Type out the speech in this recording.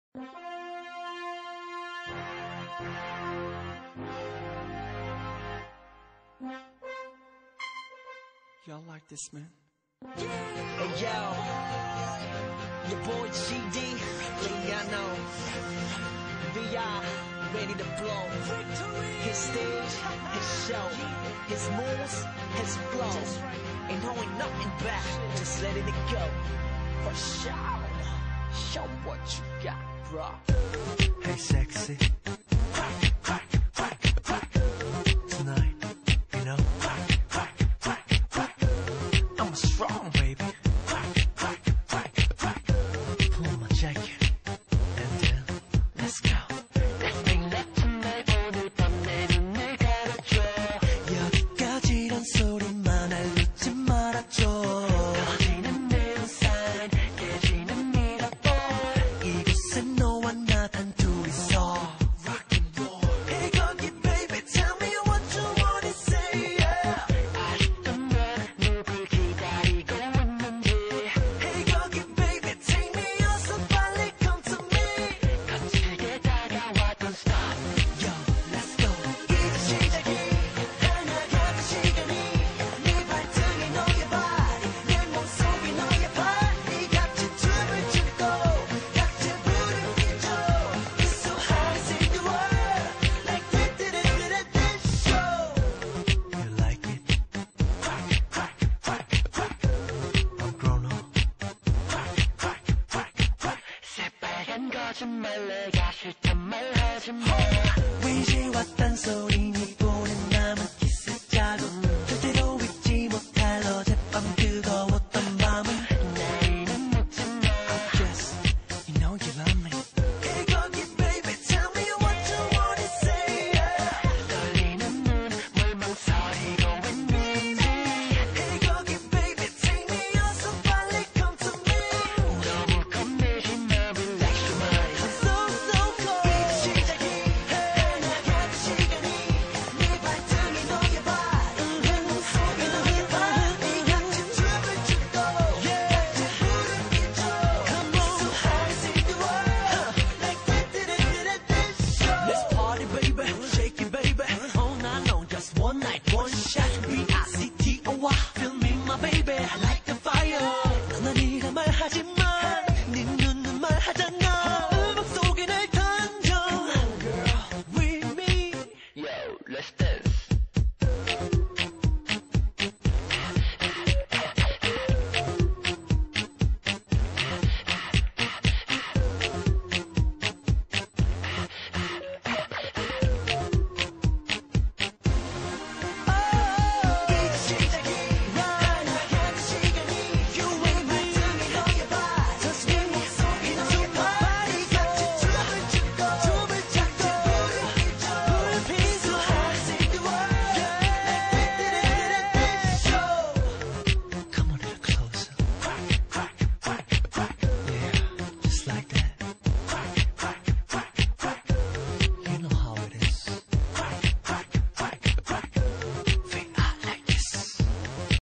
Y'all like this, man? Hey yo, your boy GD, Liano, VI, ready to blow. His stage, his show, his moves, his flow. Ain't holding nothing back, just letting it go. For sure, show what you got, bro. Hey sexy, tonight, you know, I'm strong, baby. Pull my jacket, and then let's go. 여기까지란 소리만 알리지 말아줘. 거지는 neon sign, 깨지는 미러볼. 이곳에 너와 나 단둘이서 rock and roll. Hey 거기 baby, tell me what you wanna say. Yeah. 아직도 난 누굴 기다리고 있는지. Hey 거기 baby, take me 어서 빨리 come to me. 거칠게 다가와 don't stop. Yo, let's go. 이제 시작이. 하나같은 시간이 네 발등에 너의 body 내 몸속에 너의 body 같이 춤을 추고 같이 불을 켜줘. It's so hard to see the world like we did it at this show. You like it? I'm grown up. 새빨간 거짓말 내가 싫단 말 하지 마. 위지와 딴소리니